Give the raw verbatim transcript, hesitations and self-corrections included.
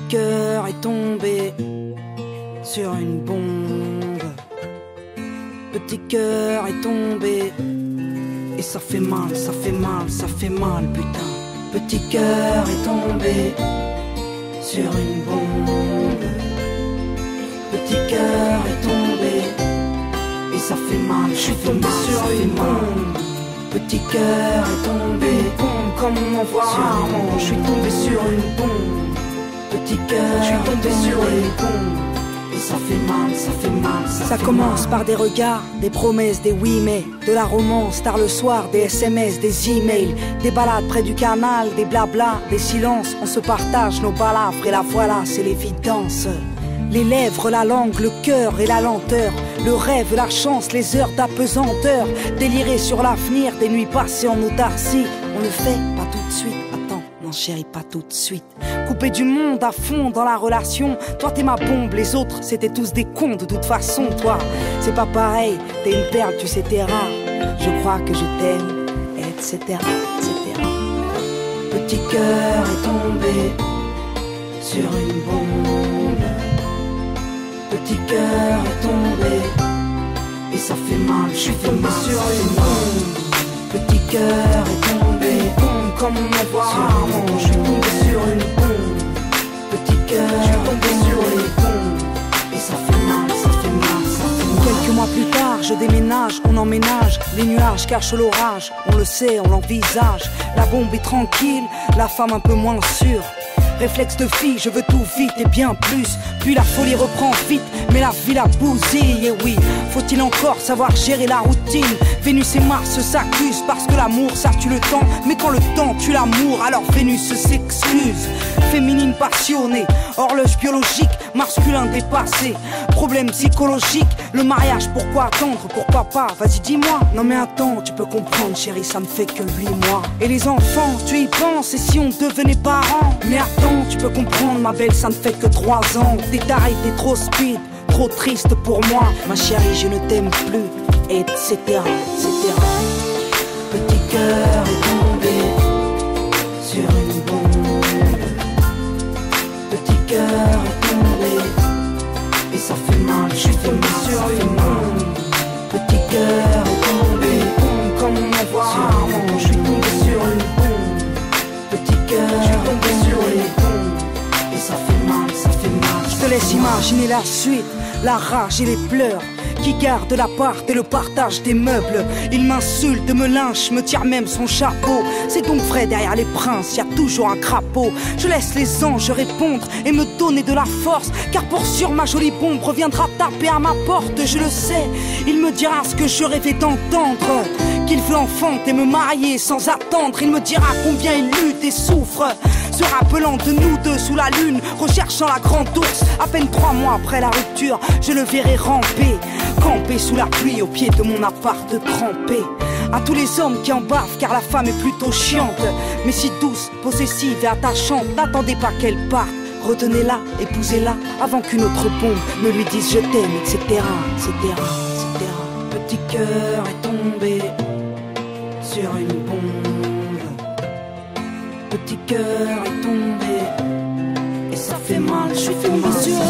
cœur est tombé sur une bombe. Petit cœur est tombé et ça fait mal, ça fait mal, ça fait mal, putain. Petit cœur est tombé sur une bombe. Petit cœur est tombé et ça fait mal, je suis tombé sur une bombe. Petit cœur est tombé, bombe comme on en voit rarement. Je suis tombé sur une bombe. Petit cœur, je suis tombé sur une bombe. Et ça fait mal, ça fait mal, ça, ça fait commence mal. Par des regards, des promesses, des oui mais, de la romance, tard le soir, des S M S, des emails, des balades près du canal, des blabla, des silences. On se partage nos balafres et la voilà, c'est l'évidence. Les lèvres, la langue, le cœur et la lenteur, le rêve, la chance, les heures d'apesanteur, délirer sur l'avenir, des nuits passées en autarcie. On le fait pas tout de suite, attends, non chérie, pas tout de suite. Coupé du monde à fond dans la relation, toi t'es ma bombe, les autres c'était tous des cons de toute façon. Toi, c'est pas pareil, t'es une perle, tu sais t'es rare. Je crois que je t'aime, et cetera, et cetera. Petit cœur est tombé sur une bombe. Petit cœur est tombé et ça fait mal, je suis tombé sur une bombe. Petit cœur est tombé, bombe comme on en voit rarement. Je suis tombé sur une bombe. Petit cœur, je suis tombé sur une bombe et ça fait mal, ça fait mal, ça fait mal. Quelques mois plus tard, je déménage, on emménage. Les nuages cachent l'orage, on le sait, on l'envisage. La bombe est tranquille, la femme un peu moins sûre. Réflexe de fille, je veux tout vite et bien plus. Puis la folie reprend vite, mais la vie la bousille. Et oui, faut-il encore savoir gérer la routine? Vénus et Mars s'accusent parce que l'amour ça tue le temps. Mais quand le temps tue l'amour, alors Vénus s'excuse. Féminine passionnée, horloge biologique, masculin dépassé. Problème psychologique, le mariage pourquoi attendre? Pour papa, vas-y dis-moi. Non mais attends, tu peux comprendre chérie, ça me fait que huit mois. Et les enfants, tu y penses, et si on devenait parents? Mais attends, tu peux comprendre ma belle, ça ne fait que trois ans. T'es taré, t'es trop speed, trop triste pour moi. Ma chérie, je ne t'aime plus, et cetera, et cetera. Petit cœur est tombé sur une bombe. Petit cœur est tombé et ça fait mal, je suis tombé sur une bombe. Petit cœur est tombé, bombe comme on en voit rarement. Je suis tombé sur une bombe. Petit cœur, je suis tombé sur une bombe et ça fait mal, ça fait mal. Je te laisse imaginer la suite, la rage et les pleurs qui garde l'appart et le partage des meubles. Il m'insulte, me lynche, me tire même son chapeau. C'est donc vrai, derrière les princes, y a toujours un crapaud. Je laisse les anges répondre et me donner de la force, car pour sûr ma jolie bombe reviendra taper à ma porte. Je le sais, il me dira ce que je rêvais d'entendre, qu'il veut enfanter, me marier sans attendre. Il me dira combien il lutte et souffre, se rappelant de nous deux sous la lune, recherchant la grande ours. À peine trois mois après la rupture, je le verrai ramper, camper sous la pluie au pied de mon appart trempé. À tous les hommes qui en bavent, car la femme est plutôt chiante, mais si douce, possessive et attachante, n'attendez pas qu'elle parte. Retenez-la, épousez-la, avant qu'une autre bombe ne lui dise je t'aime, et cetera, et cetera, et cetera. Petit cœur est tombé sur une bombe. Petit cœur est tombé et ça fait mal, je suis tombé sur